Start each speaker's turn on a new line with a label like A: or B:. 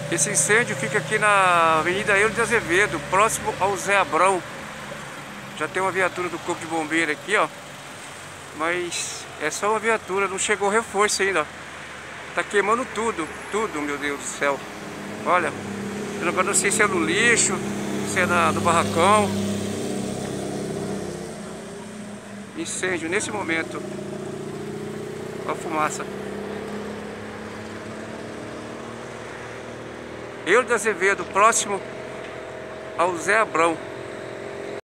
A: Esse incêndio fica aqui na Avenida Euler de Azevedo, próximo ao Zé Abrão. Já tem uma viatura do Corpo de Bombeiro aqui, ó. Mas é só uma viatura, não chegou reforço ainda, ó. Tá queimando tudo, tudo, meu Deus do céu. Olha, eu agora não sei se é no lixo, se é no barracão. Incêndio nesse momento. Olha a fumaça. Euler de Azevedo, próximo ao Zé Abrão.